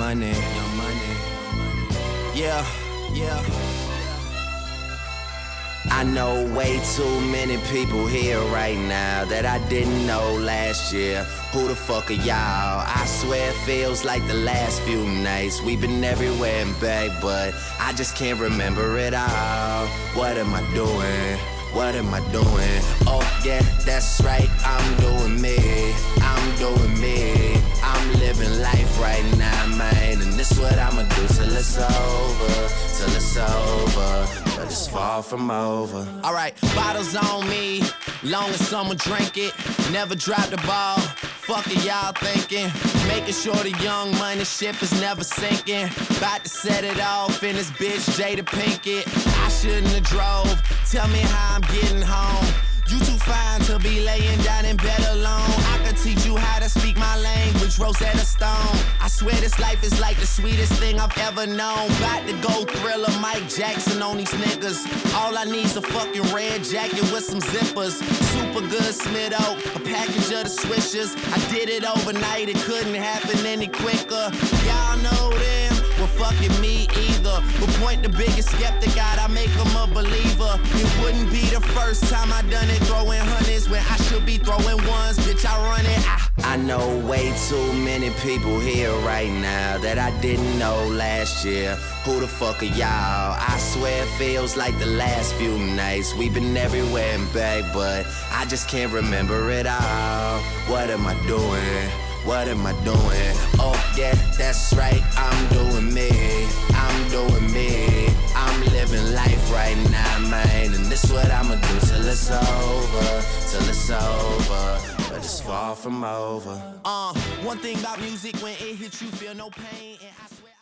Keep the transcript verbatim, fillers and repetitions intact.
Money, Young Money. Yeah, yeah. I know way too many people here right now that I didn't know last year. Who the fuck are y'all? I swear it feels like the last few nights. We've been everywhere and back, but I just can't remember it all. What am I doing? What am I doing? Oh yeah, that's right, I'm doing me. I'm doing me. I'm living life right now, man. And this what I'ma do till it's over. Till it's over. But it's far from over. Alright, bottles on me. Long as someone drink it. Never drop the ball. Fuck it, y'all thinking. Making sure the Young Money ship is never sinking. About to set it off in this bitch Jada Pinkett. I shouldn't have drove. Tell me how I'm getting home. You too fine to be laying down in bed alone. I could teach you how to speak my language, Rosetta Stone. I swear this life is like the sweetest thing I've ever known. About to go Thriller, Mike Jackson on these niggas. All I need's a fucking red jacket with some zippers. Super good Smitto, a package of the swishers. I did it overnight, it couldn't happen any quicker. Y'all know them, well fucking me either. But point the biggest skeptic out, I make him a believer. It wouldn't be the first time I done it, throwing hundreds when I should be throwing ones. Bitch, I run it. I, I know way too many people here right now that I didn't know last year. Who the fuck are y'all? I swear it feels like the last few nights. We've been everywhere and back, but I just can't remember it all. What am I doing? What am I doing? Oh yeah, that's right, I'm doing me. I'm doing me. I'm living life right now, man. And this what I'ma do till it's over. Till it's over. But it's far from over. Uh, one thing about music, when it hits you, feel no pain. And I swear